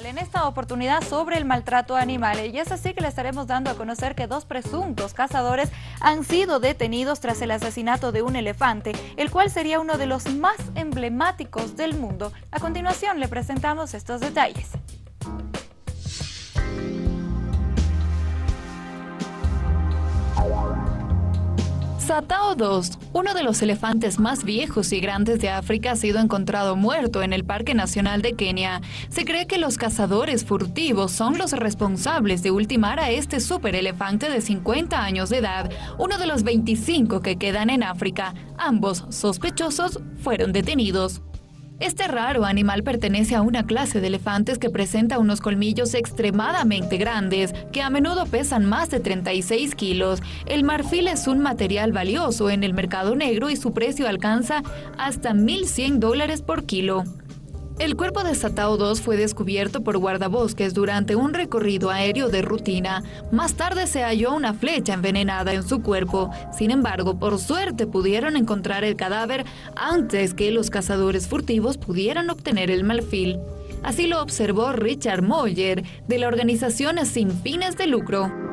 En esta oportunidad sobre el maltrato animal, y es así que le estaremos dando a conocer que dos presuntos cazadores han sido detenidos tras el asesinato de un elefante, el cual sería uno de los más emblemáticos del mundo. A continuación le presentamos estos detalles. Satao II, uno de los elefantes más viejos y grandes de África, ha sido encontrado muerto en el Parque Nacional de Kenia. Se cree que los cazadores furtivos son los responsables de ultimar a este superelefante de 50 años de edad, uno de los 25 que quedan en África. Ambos sospechosos fueron detenidos. Este raro animal pertenece a una clase de elefantes que presenta unos colmillos extremadamente grandes, que a menudo pesan más de 36 kilos. El marfil es un material valioso en el mercado negro y su precio alcanza hasta $1,100 por kilo. El cuerpo de Satao II fue descubierto por guardabosques durante un recorrido aéreo de rutina. Más tarde se halló una flecha envenenada en su cuerpo. Sin embargo, por suerte pudieron encontrar el cadáver antes que los cazadores furtivos pudieran obtener el marfil. Así lo observó Richard Moyer, de la organización sin fines de lucro.